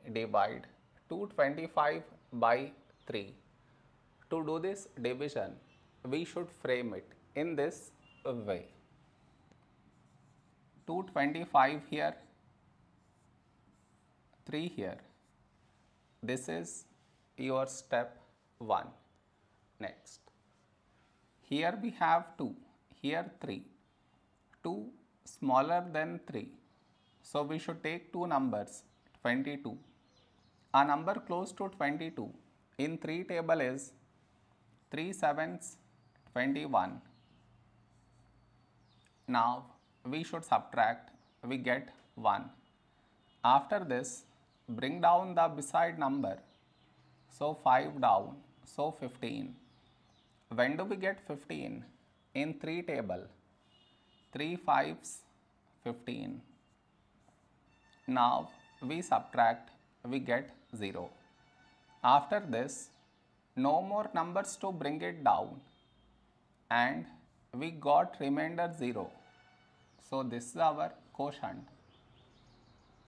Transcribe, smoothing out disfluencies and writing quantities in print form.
divide 225 by 3. To do this division, we should frame it in this way. 225 here, 3 here. This is your step 1. Next, here we have 2, here 3. 2 smaller than 3. So we should take two numbers, 22. A number close to 22 in 3 table is 3 sevens 21. Now we should subtract, we get 1. After this, bring down the beside number. So 5 down, so 15. When do we get 15? In 3 table, 3 fives 15. Now we subtract, we get 0. After this, no more numbers to bring it down, and we got remainder 0. So this is our quotient.